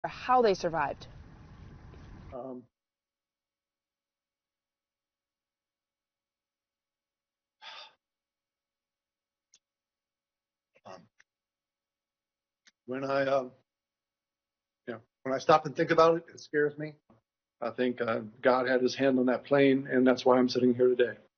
how they survived. Um, when I, when I stop and think about it, it scares me. I think God had his hand on that plane, and that's why I'm sitting here today.